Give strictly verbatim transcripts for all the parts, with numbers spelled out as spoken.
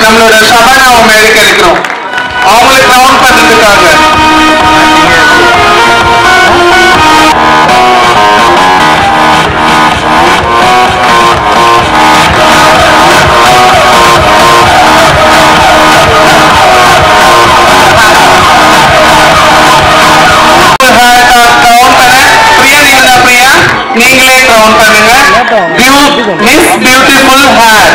நம்மளோட சபானாவை மேடைக்கு அழைக்கிறோம். அவங்களை கிரவுண்ட் பண்றதுக்காக. நீங்களே கிரவுண்ட் பண்ணுங்க. Miss beautiful hair.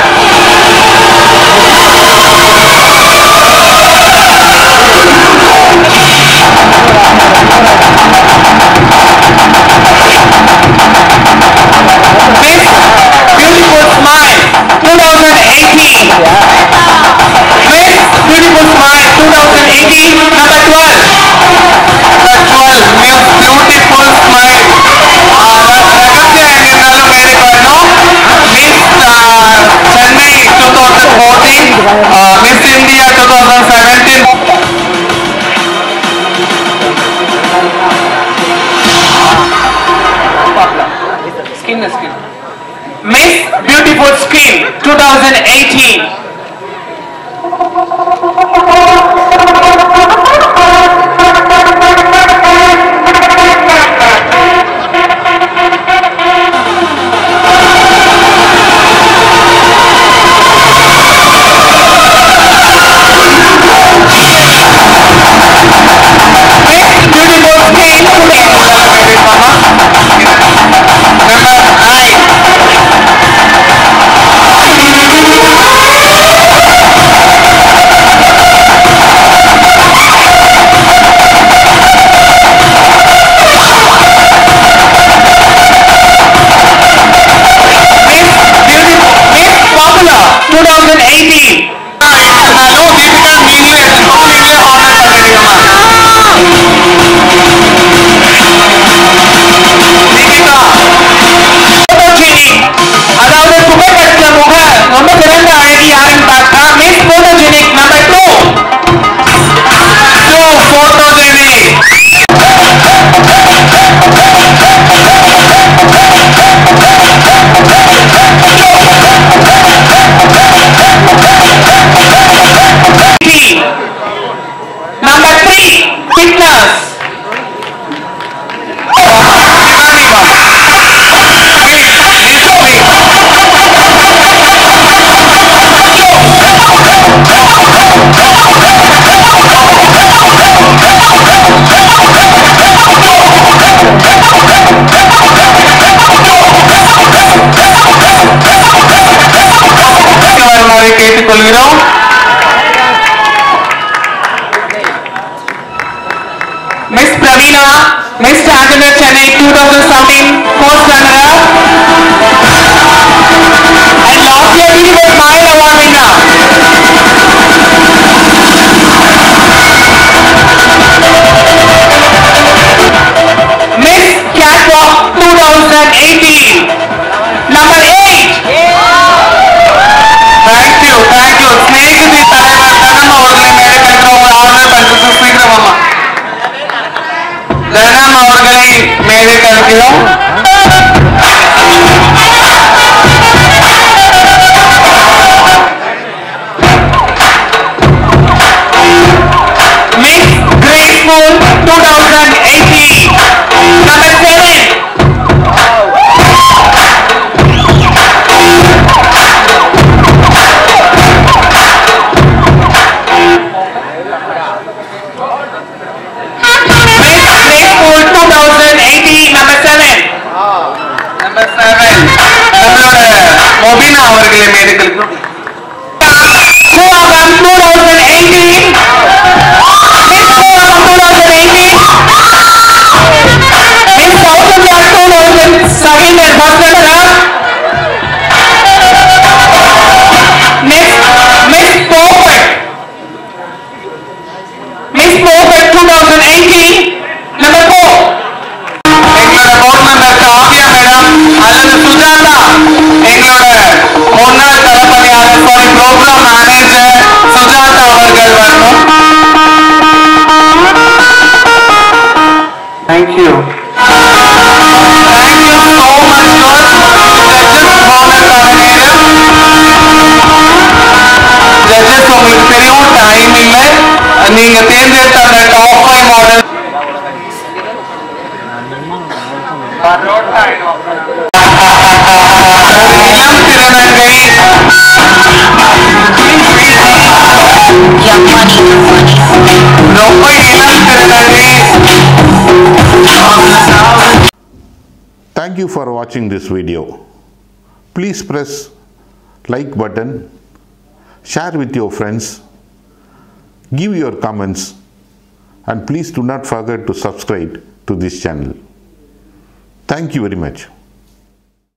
Beautiful smile twenty eighteen. Miss Beautiful Smile twenty eighteen number twelve. Number twelve Miss Beautiful Smile. ரகசியம் எங்கனாலும் மேடைக்கு வரணும். Miss Chennai twenty fourteen, Miss India twenty seventeen. Skin skin. Miss Beautiful Skin twenty eighteen. கேட்டுக்கொள்கிறோம். Miss Praveena, miss standard Chennai twenty seventeen first runner up and last year Beautiful Smile award winner. Miss Catwalk twenty eighteen number eight. Thank you, thank you. Snehithi தலைவர் தனம் அவர்களை மேடைக்கு அழைக்கிறோம். Order பண்றது சீக்கிரமா. தனம் அவர்களை மேடைக்கு அழைக்கிறோம். Miss Graceful twenty eighteen number seven. Mobina அவர்களை மேடைக்கு Coagam twenty eighteen Miss Coagam twenty eighteen Miss South India twenty seventeen first runner up. Next Miss Perfect Miss Perfect twenty eighteen number four. எங்களோட board member Kavya madam அல்லது சுஜாதா, எங்களோட முன்னாள் தளபதியாளர் sorry program manager Sujatha அவர்கள் வரணும். Thank you. Thank you so much girls. Judges honor coordinator. Judges உங்களுக்கு தெரியும் time இல்லை. நீங்க தேர்ந்தெடுத்த அந்த டாப் ஃபைவ் மாடல் இளம் திருநங்கை ரொம்ப இளம் திருநங்கை. Thank you for watching this video. Please press like button, share with your friends, give your comments, and please do not forget to subscribe to this channel. Thank you very much.